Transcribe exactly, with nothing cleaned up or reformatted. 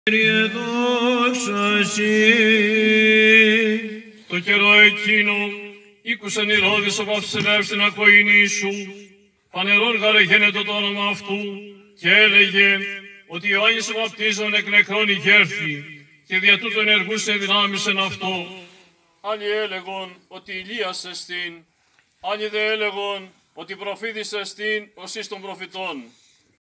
Κύριε, δόξα σοι. Το καιρό εκείνο ήκουσεν Ηρώδης ο βασιλεύς την ακοήνη σου, φανερόν γαρεγένετο το όνομα αυτού, και έλεγε ότι Ιωάννης ο βαπτίζων εκ νεκρών ηγέρθη, και δια τούτο ενεργούσε δυνάμεις εν αυτό. Άλλοι έλεγον ότι Ηλίας εστίν, άλλοι δε έλεγον ότι προφήτης εστίν ως εις των προφητών.